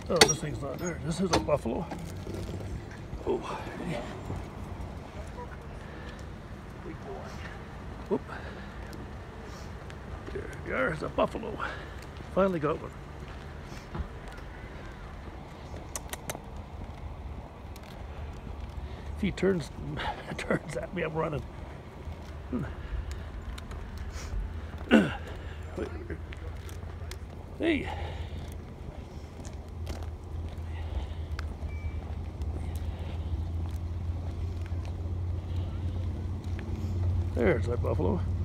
Oh, this thing's not there. This is a buffalo. Oh. Whoop. There's a buffalo. Finally got one. If he turns at me, I'm running. Hey. There's that buffalo.